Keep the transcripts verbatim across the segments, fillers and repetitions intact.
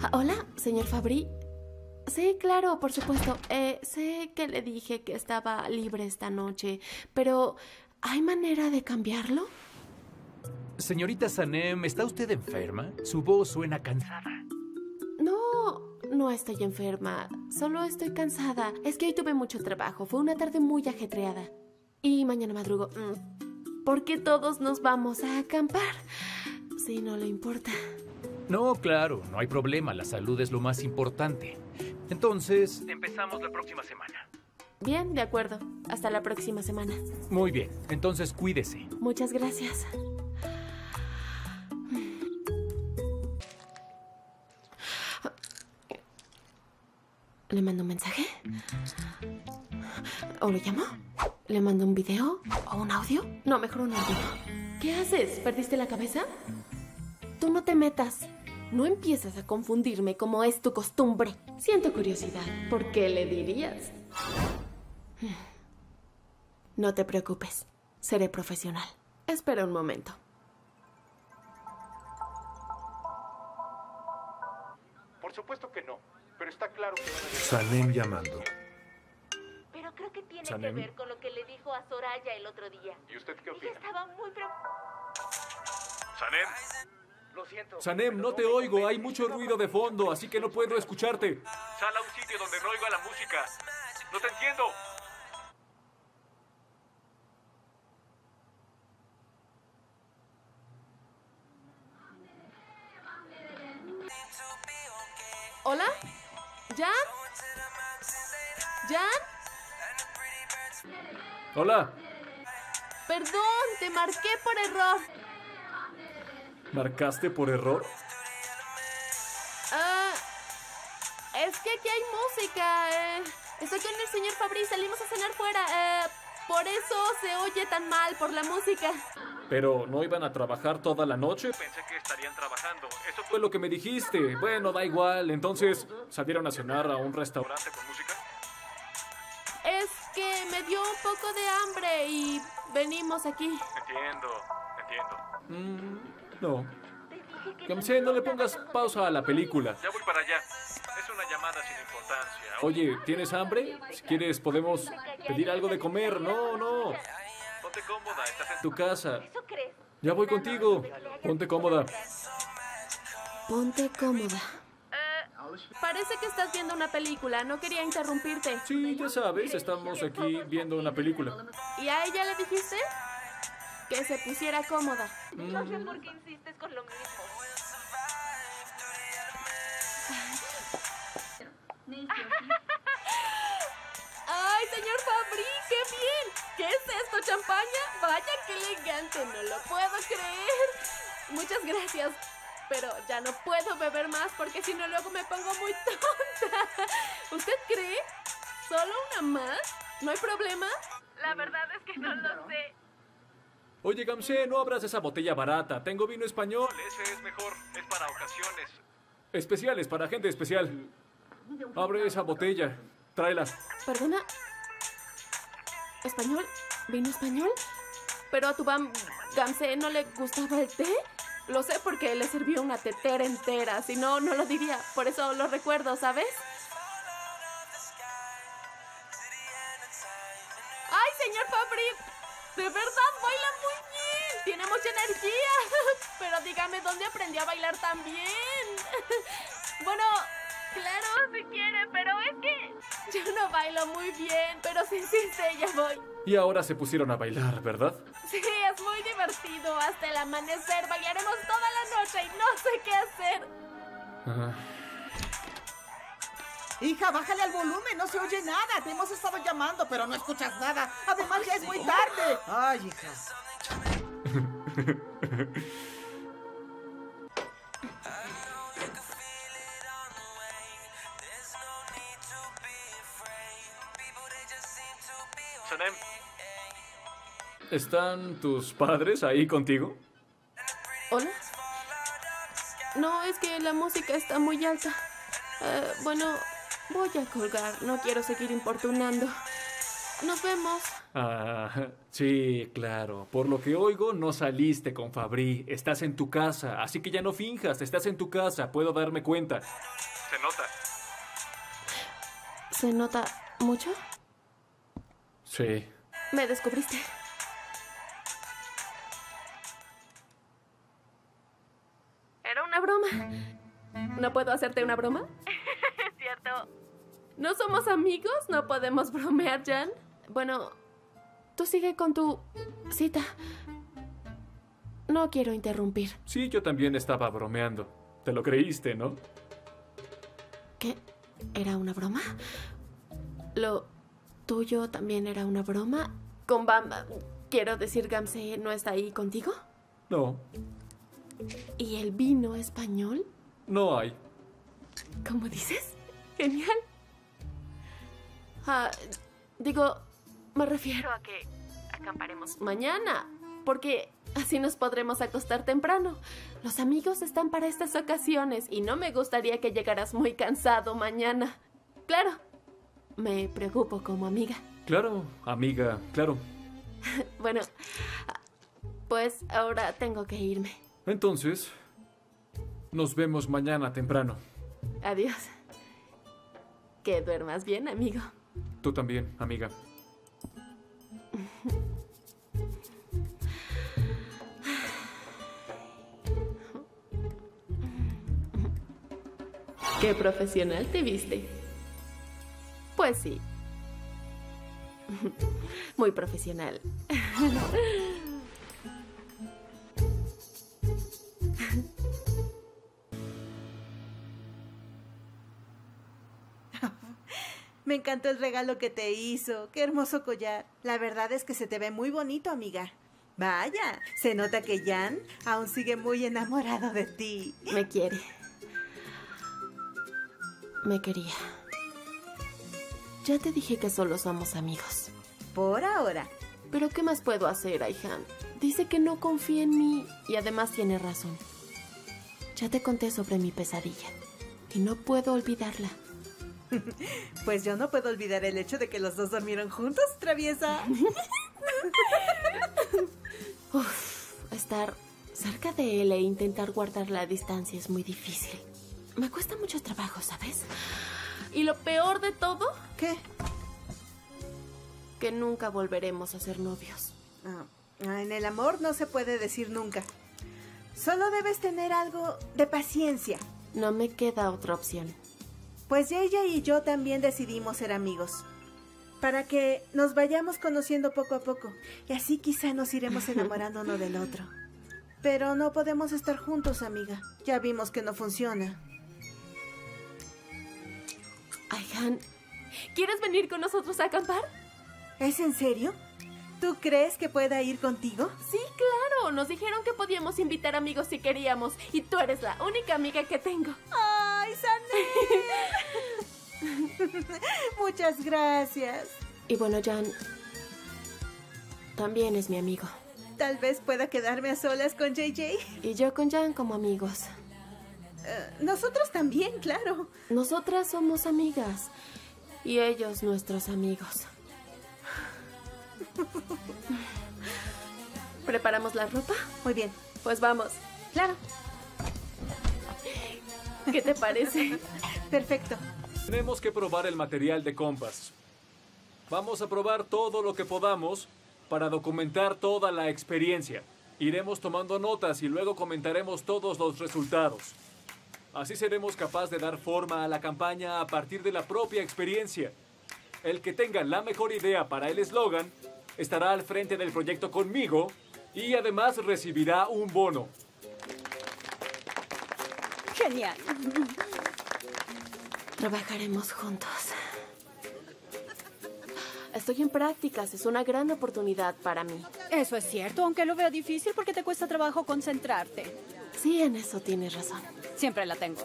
Ah, hola, señor Fabry. Sí, claro, por supuesto. Eh, sé que le dije que estaba libre esta noche, pero ¿hay manera de cambiarlo? Señorita Sanem, ¿está usted enferma? Su voz suena cansada. No, no estoy enferma. Solo estoy cansada. Es que hoy tuve mucho trabajo. Fue una tarde muy ajetreada. Y mañana madrugo. Mm, porque todos nos vamos a acampar. Si no le importa. No, claro, no hay problema. La salud es lo más importante. Entonces, empezamos la próxima semana. Bien, de acuerdo. Hasta la próxima semana. Muy bien, entonces cuídese. Muchas gracias. ¿Le mando un mensaje? ¿O lo llamo? ¿Le mando un video? ¿O un audio? No, mejor un audio. ¿Qué haces? ¿Perdiste la cabeza? Tú no te metas. No empiezas a confundirme como es tu costumbre. Siento curiosidad. ¿Por qué le dirías? No te preocupes. Seré profesional. Espera un momento. Por supuesto que no, pero está claro que... Sanem llamando. Pero creo que tiene Sanem. que ver con lo que le dijo a Soraya el otro día. ¿Y usted qué Ella opina? estaba muy preocupada. Sanem. Lo siento. Sanem, no te oigo. Hay mucho ruido de fondo, así que no puedo escucharte. Sal a un sitio donde no oiga la música. No te entiendo. ¿Hola? ¿Jan? ¿Jan? Hola. Perdón, te marqué por error. ¿Marcaste por error? Ah, es que aquí hay música. Eh, estoy con el señor Fabry, salimos a cenar fuera. Eh, por eso se oye tan mal por la música. ¿Pero no iban a trabajar toda la noche? Pensé que estarían trabajando. Eso fue lo que me dijiste. Bueno, da igual. Entonces, ¿salieron a cenar a un restaurante con música? Es que me dio un poco de hambre y venimos aquí. Entiendo, entiendo. Mm, no. Gamse, no le pongas pausa a la película. Ya voy para allá. Es una llamada sin importancia. Oye, ¿tienes hambre? Si quieres, podemos pedir algo de comer. No, no. Ponte cómoda, estás en tu casa. ¿Eso crees? Ya voy contigo. Ponte cómoda. Ponte cómoda. Parece que estás viendo una película. No quería interrumpirte. Sí, ya sabes, estamos aquí viendo una película. ¿Y a ella le dijiste? Que se pusiera cómoda. No sé por qué insistes con lo mismo. ¡Ay, señor Fabry! ¡Qué bien! ¿Qué es esto, champaña? Vaya, qué elegante. No lo puedo creer. Muchas gracias. Pero ya no puedo beber más porque si no luego me pongo muy tonta. ¿Usted cree? ¿Solo una más? ¿No hay problema? La verdad es que no lo sé. Oye, Gamse, no abras esa botella barata. Tengo vino español. Ese es mejor. Es para ocasiones especiales, para gente especial. Abre esa botella. Tráela. ¿Perdona? ¿Español? ¿Vino español? ¿Pero a tu bam Gamse no le gustaba el té? Lo sé porque le sirvió una tetera entera. Si no, no lo diría. Por eso lo recuerdo, ¿sabes? ¡Ay, señor Fabry! ¡De verdad baila muy bien! ¡Tiene mucha energía! Pero dígame, ¿dónde aprendió a bailar tan bien? Bueno, claro, si quiere, pero es que yo no bailo muy bien. Pero si insiste, ya voy. Y ahora se pusieron a bailar, ¿verdad? Sí, es muy divertido. Hasta el amanecer bailaremos toda la noche y no sé qué hacer. Ah. Hija, bájale al volumen, no se oye nada. Te hemos estado llamando, pero no escuchas nada. Además, ya es muy tarde. Ay, hija. Sanem, ¿están tus padres ahí contigo? ¿Hola? No, es que la música está muy alta. Eh, bueno, voy a colgar. No quiero seguir importunando. nos vemos. Ah, sí, claro. Por lo que oigo, no saliste con Fabri. Estás en tu casa, así que ya no finjas. Estás en tu casa, puedo darme cuenta. Se nota. ¿Se nota mucho? Sí. Me descubriste. Era una broma. ¿No puedo hacerte una broma? Es cierto. ¿No somos amigos? ¿No podemos bromear, Jan? Bueno, tú sigue con tu cita. No quiero interrumpir. Sí, yo también estaba bromeando. Te lo creíste, ¿no? ¿Qué? ¿Era una broma? ¿Lo tuyo también era una broma? ¿Con Bam... Quiero decir, Gamse no está ahí contigo? No, ¿Y el vino español? no hay. ¿Cómo dices? Genial. Ah, digo, me refiero a que acamparemos mañana, porque así nos podremos acostar temprano. Los amigos están para estas ocasiones y no me gustaría que llegaras muy cansado mañana. Claro, me preocupo como amiga. Claro, amiga, claro. Bueno, pues ahora tengo que irme. Entonces, nos vemos mañana temprano. Adiós. Que duermas bien, amigo. Tú también, amiga. Qué profesional te viste. Pues sí. Muy profesional. Me encantó el regalo que te hizo. Qué hermoso collar. La verdad es que se te ve muy bonito, amiga. Vaya, se nota que Jan aún sigue muy enamorado de ti. Me quiere. Me quería. Ya te dije que solo somos amigos. Por ahora. Pero ¿qué más puedo hacer, Aihan? Dice que no confía en mí y además tiene razón. Ya te conté sobre mi pesadilla y no puedo olvidarla. Pues yo no puedo olvidar el hecho de que los dos dormieron juntos, traviesa. Uf, estar cerca de él e intentar guardar la distancia es muy difícil. Me cuesta mucho trabajo, ¿sabes? Y lo peor de todo, ¿Qué? que nunca volveremos a ser novios. Ah, ah, en el amor no se puede decir nunca. Solo debes tener algo de paciencia. No me queda otra opción. Pues ella y yo también decidimos ser amigos. Para que nos vayamos conociendo poco a poco. Y así quizá nos iremos enamorando uno del otro. Pero no podemos estar juntos, amiga. Ya vimos que no funciona. Aihan, ¿quieres venir con nosotros a acampar? ¿Es en serio? ¿Tú crees que pueda ir contigo? Sí, claro. Nos dijeron que podíamos invitar amigos si queríamos. Y tú eres la única amiga que tengo. ¡Ay, Sané! Muchas gracias. Y bueno, Jan también es mi amigo. Tal vez pueda quedarme a solas con J J. Y yo con Jan como amigos. Uh, nosotros también, claro. Nosotras somos amigas. Y ellos nuestros amigos. ¿Preparamos la ropa? Muy bien. Pues vamos. Claro. ¿Qué te parece? Perfecto. Tenemos que probar el material de Compass. Vamos a probar todo lo que podamos para documentar toda la experiencia. Iremos tomando notas y luego comentaremos todos los resultados. Así seremos capaces de dar forma a la campaña a partir de la propia experiencia. El que tenga la mejor idea para el eslogan estará al frente del proyecto conmigo y además recibirá un bono. Genial. Trabajaremos juntos. Estoy en prácticas. Es una gran oportunidad para mí. Eso es cierto, aunque lo veo difícil porque te cuesta trabajo concentrarte. Sí, en eso tienes razón. Siempre la tengo.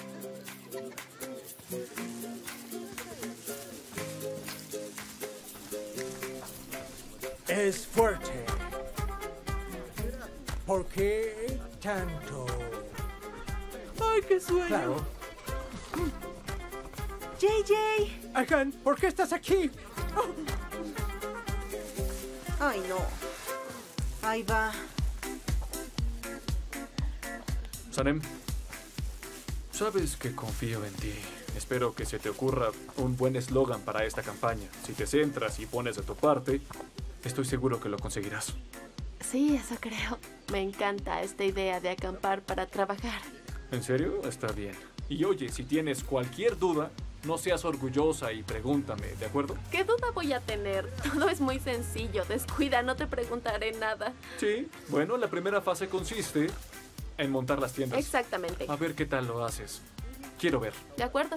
Es fuerte. ¿Por qué tanto? ¡Ay, qué sueño! Claro. J J. Aihan, ¿por qué estás aquí? Ay, no. Ahí va. Sanem, sabes que confío en ti. Espero que se te ocurra un buen eslogan para esta campaña. Si te centras y pones de tu parte, estoy seguro que lo conseguirás. Sí, eso creo. Me encanta esta idea de acampar para trabajar. ¿En serio? Está bien. Y oye, si tienes cualquier duda, no seas orgullosa y pregúntame, ¿de acuerdo? ¿Qué duda voy a tener? Todo es muy sencillo. Descuida, no te preguntaré nada. Sí, bueno, la primera fase consiste en montar las tiendas. Exactamente. A ver qué tal lo haces. Quiero ver. De acuerdo.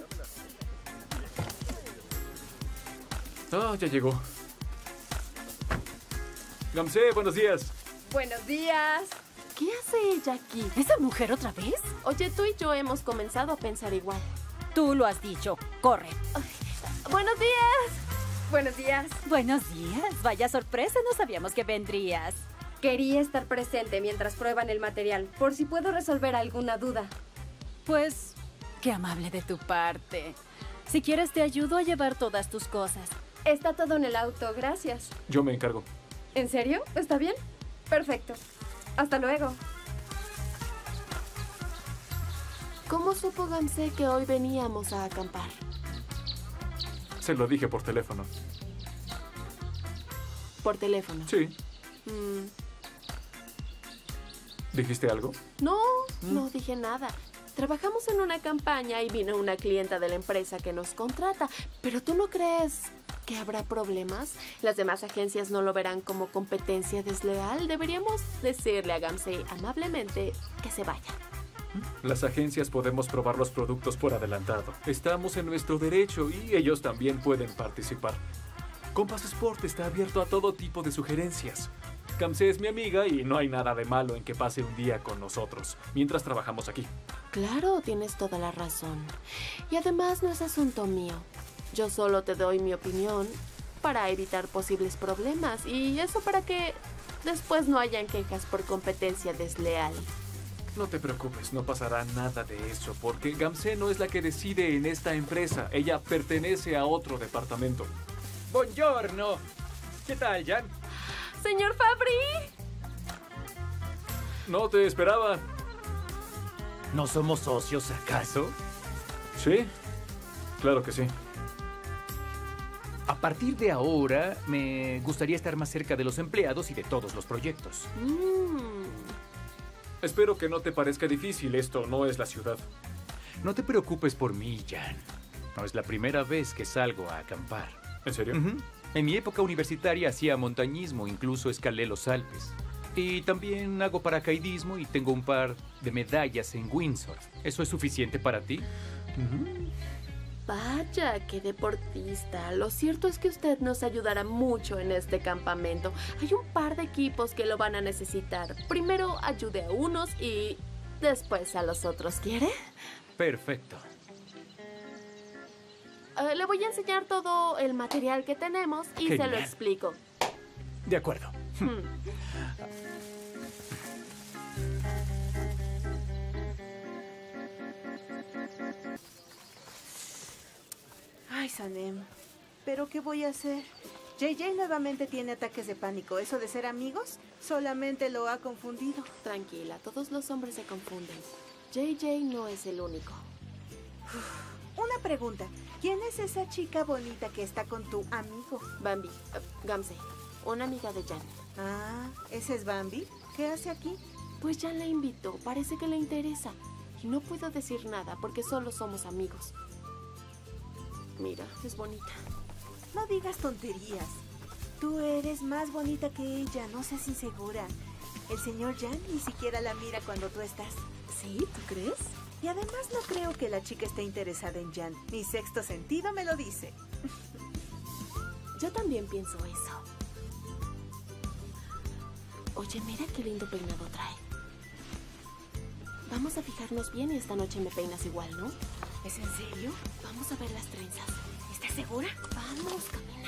Ah, ya llegó. Gamse, buenos días. Buenos días. ¿Qué hace ella aquí? ¿Esa mujer otra vez? Oye, tú y yo hemos comenzado a pensar igual. Tú lo has dicho. Corre. Buenos días. Buenos días. Buenos días. Vaya sorpresa, no sabíamos que vendrías. Quería estar presente mientras prueban el material, por si puedo resolver alguna duda. Pues, qué amable de tu parte. Si quieres, te ayudo a llevar todas tus cosas. Está todo en el auto, gracias. Yo me encargo. ¿En serio? ¿Está bien? Perfecto. Hasta luego. ¿Cómo supo Gamse que hoy veníamos a acampar? Se lo dije por teléfono. Por teléfono. Sí. Mm, ¿Dijiste algo? no, no dije nada. Trabajamos en una campaña y vino una clienta de la empresa que nos contrata. ¿Pero tú no crees que habrá problemas? ¿Las demás agencias no lo verán como competencia desleal? Deberíamos decirle a Gamse amablemente que se vaya. Las agencias podemos probar los productos por adelantado. Estamos en nuestro derecho y ellos también pueden participar. Compass Sport está abierto a todo tipo de sugerencias. Gamse es mi amiga y no hay nada de malo en que pase un día con nosotros, mientras trabajamos aquí. Claro, tienes toda la razón. Y además no es asunto mío. Yo solo te doy mi opinión para evitar posibles problemas y eso para que después no hayan quejas por competencia desleal. No te preocupes, no pasará nada de eso, porque Gamse no es la que decide en esta empresa. Ella pertenece a otro departamento. Buongiorno. ¿Qué tal, Jan? ¡Señor Fabri! No te esperaba. ¿No somos socios, acaso? ¿Sí? Claro que sí. A partir de ahora, me gustaría estar más cerca de los empleados y de todos los proyectos. Mm. Espero que no te parezca difícil. Esto no es la ciudad. No te preocupes por mí, Jan. No es la primera vez que salgo a acampar. ¿En serio? Ujú. En mi época universitaria hacía montañismo, incluso escalé los Alpes. Y también hago paracaidismo y tengo un par de medallas en windsurf. ¿Eso es suficiente para ti? Vaya, qué deportista. Lo cierto es que usted nos ayudará mucho en este campamento. Hay un par de equipos que lo van a necesitar. Primero ayude a unos y después a los otros. ¿Quiere? Perfecto. Eh, le voy a enseñar todo el material que tenemos y se lo Genial. explico. De acuerdo. Hmm. Ay, Sanem. ¿Pero qué voy a hacer? J J nuevamente tiene ataques de pánico. ¿Eso de ser amigos? Solamente lo ha confundido. Tranquila, todos los hombres se confunden. J J no es el único. Una pregunta. ¿Quién es esa chica bonita que está con tu amigo? Bambi, eh, Gamse, una amiga de Jan. Ah, ¿ese es Bambi? ¿Qué hace aquí? Pues Jan la invitó, parece que le interesa. Y no puedo decir nada porque solo somos amigos. Mira, es bonita. No digas tonterías. Tú eres más bonita que ella, no seas insegura. El señor Jan ni siquiera la mira cuando tú estás. ¿Sí? ¿Tú crees? Y además no creo que la chica esté interesada en Jan. Mi sexto sentido me lo dice. Yo también pienso eso. Oye, mira qué lindo peinado trae. Vamos a fijarnos bien y esta noche me peinas igual, ¿no? ¿Es en serio? Vamos a ver las trenzas. ¿Estás segura? Vamos, camina.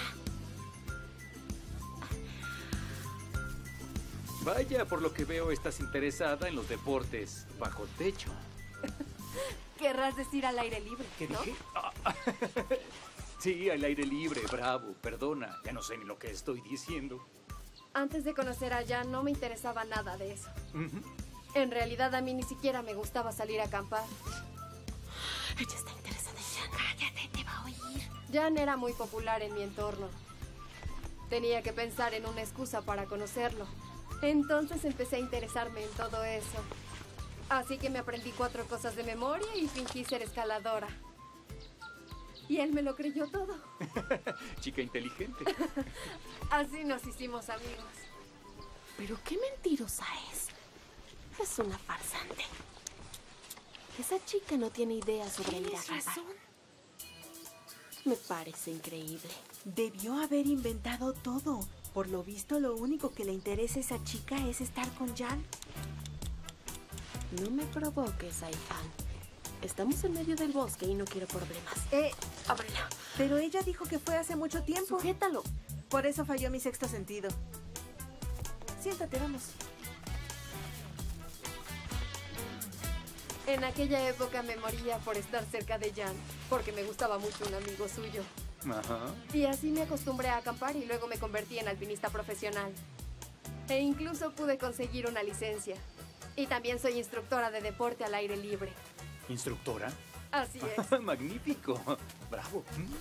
Vaya, por lo que veo estás interesada en los deportes bajo techo. Querrás decir al aire libre, ¿Qué ¿no? dije? Ah, sí, al aire libre, bravo. Perdona, ya no sé ni lo que estoy diciendo. Antes de conocer a Jan no me interesaba nada de eso. Ujú. En realidad a mí ni siquiera me gustaba salir a acampar. Ella está interesada en Jan. Cállate, te va a oír. Jan era muy popular en mi entorno. Tenía que pensar en una excusa para conocerlo. Entonces empecé a interesarme en todo eso. Así que me aprendí cuatro cosas de memoria y fingí ser escaladora. Y él me lo creyó todo. Chica inteligente. Así nos hicimos amigos. Pero qué mentirosa es. Es una farsante. Esa chica no tiene idea sobre ir a acampar. Me parece increíble. Debió haber inventado todo. Por lo visto, lo único que le interesa a esa chica es estar con Jan. No me provoques, Aihan. Estamos en medio del bosque y no quiero problemas. Eh, Ábrela. pero ella dijo que fue hace mucho tiempo. Sujétalo. Por eso falló mi sexto sentido. Siéntate, vamos. En aquella época me moría por estar cerca de Jan, porque me gustaba mucho un amigo suyo. Ajá. Y así me acostumbré a acampar y luego me convertí en alpinista profesional. E incluso pude conseguir una licencia. Y también soy instructora de deporte al aire libre. ¿Instructora? Así es. Magnífico. Bravo.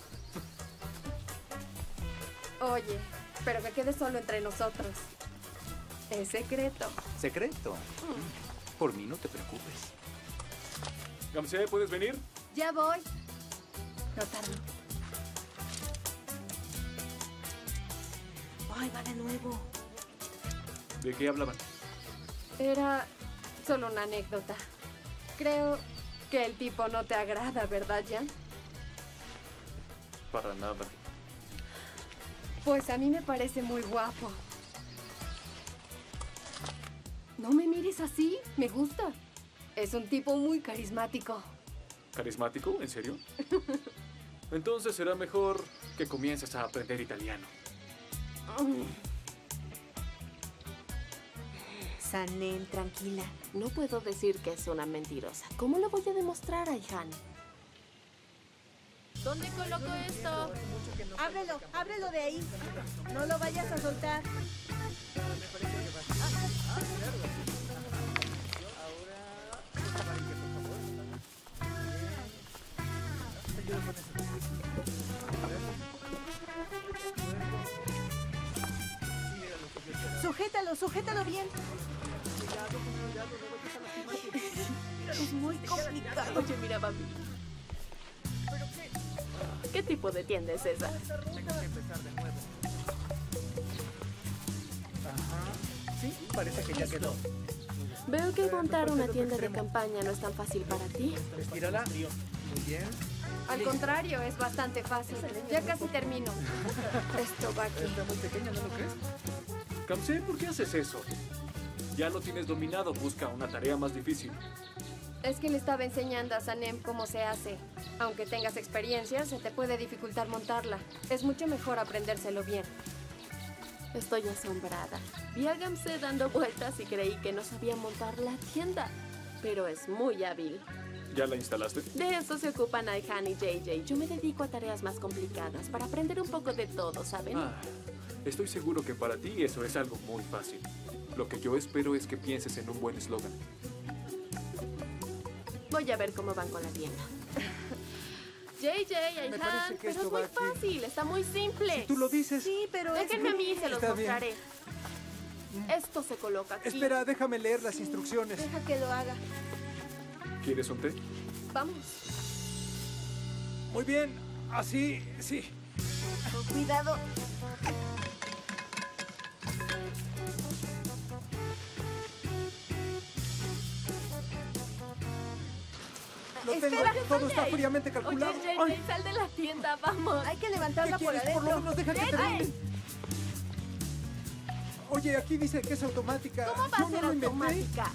Oye, pero que quede solo entre nosotros. Es secreto. Secreto. Por mí no te preocupes. Gamse, ¿puedes venir? Ya voy. No tardo. Ay, va de nuevo. ¿De qué hablaban? Era solo una anécdota. Creo que el tipo no te agrada, ¿verdad, Jan? Para nada. Pues a mí me parece muy guapo. No me mires así, me gusta. Es un tipo muy carismático. ¿Carismático? ¿En serio? Entonces será mejor que comiences a aprender italiano. Sanem, tranquila. No puedo decir que es una mentirosa. ¿Cómo lo voy a demostrar, Aihan? ¿Dónde coloco esto? Ábrelo, ábrelo de ahí. No lo vayas a soltar. Sujétalo, sujétalo bien. Es muy complicado. Oye, mira, papi. ¿Qué tipo de tienda es esa? Sí, parece que ya quedó. Veo que montar una tienda de campaña no es tan fácil para ti. Estírala. Muy bien. Al contrario, es bastante fácil. Ya casi termino. Esto va aquí. Está muy pequeña, ¿no lo crees? Gamse, ¿por qué haces eso? Ya lo tienes dominado, busca una tarea más difícil. Es que le estaba enseñando a Sanem cómo se hace. Aunque tengas experiencia, se te puede dificultar montarla. Es mucho mejor aprendérselo bien. Estoy asombrada. Vi a Gamse dando vueltas y creí que no sabía montar la tienda. Pero es muy hábil. ¿Ya la instalaste? De eso se ocupan Aihan y J J. Yo me dedico a tareas más complicadas para aprender un poco de todo, ¿saben? Ah, estoy seguro que para ti eso es algo muy fácil. Lo que yo espero es que pienses en un buen eslogan. Voy a ver cómo van con la tienda. J J, Me parece Aihan, que pero esto es muy va aquí. fácil, está muy simple. Si tú lo dices. Sí, pero es Déjenme a mí, se los Está bien. mostraré. Esto se coloca aquí. Espera, déjame leer las instrucciones. Deja que lo haga. ¿Quieres un té? Vamos. Muy bien. Así, sí. Con cuidado. Lo tengo. Espera, Todo está fríamente Oye, calculado. J J, Ay, sal de la tienda, vamos. Hay que ¿qué levantarla por quieres? Por lo adentro. menos deja que J J. termine. Oye, aquí dice que es automática. ¿Cómo va Yo a no ser lo inventé. automática?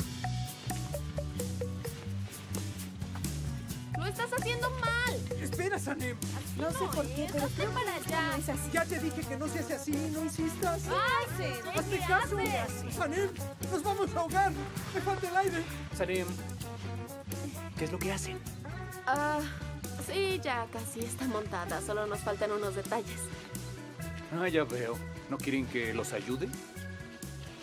Lo estás haciendo mal. Espera, Sanem. No sé por qué, es, pero hazte creo para que allá. no es así. Ya te dije que no se hace así, no insistas. ¡Ay, ¡Hazme ¿qué caso! haces? ¡Sanem! ¡Nos vamos a ahogar! ¡Me falta el aire! Sanem, ¿qué es lo que hacen? Ah, sí, ya casi está montada. Solo nos faltan unos detalles. Ah, ya veo. ¿No quieren que los ayude?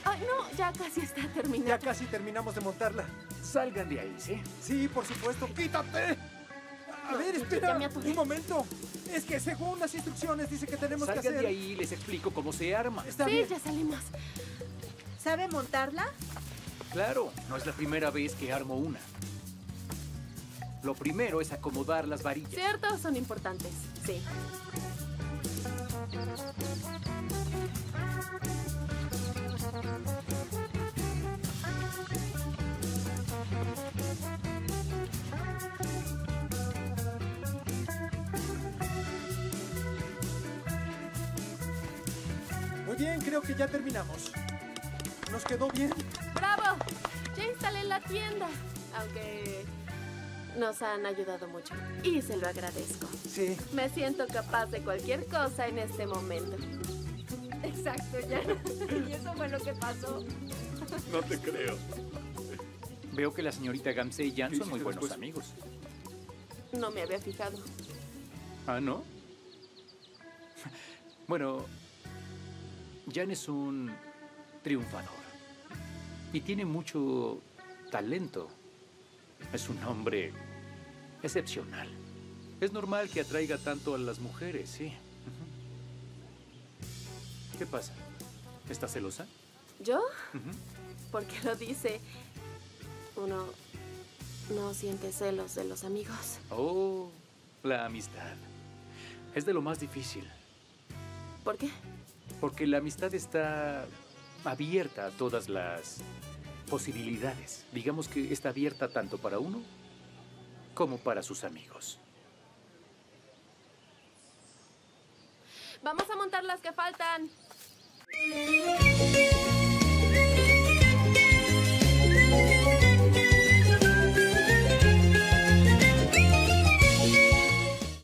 Ay, no, ya casi está terminado. Ya casi terminamos de montarla. Salgan de ahí, ¿sí? Sí, por supuesto. ¡Quítate! A No, ver, ya espera. me atoré. Un momento. Es que según las instrucciones dice que tenemos que Salgan hacer... de ahí y les explico cómo se arma. Está Sí, bien. ya salimos. ¿Sabe montarla? Claro, no es la primera vez que armo una. Lo primero es acomodar las varillas. Cierto, son importantes. Sí. Muy bien, creo que ya terminamos. ¿Nos quedó bien? ¡Bravo! Ya instalé la tienda. Aunque nos han ayudado mucho. Y se lo agradezco. Sí. Me siento capaz de cualquier cosa en este momento. Exacto, ya. Y eso fue lo que pasó. No te creo. Veo que la señorita Gamsey y Jan Sí, son sí, muy buenos después. amigos. No me había fijado. ¿Ah, no? Bueno, Jan es un triunfador. Y tiene mucho talento. Es un hombre excepcional. Es normal que atraiga tanto a las mujeres, sí. Ujú. ¿Qué pasa? ¿Estás celosa? ¿Yo? Ujú. ¿Por qué lo dice? Uno no siente celos de los amigos. Oh, la amistad. Es de lo más difícil. ¿Por qué? Porque la amistad está abierta a todas las posibilidades. Digamos que está abierta tanto para uno como para sus amigos. Vamos a montar las que faltan.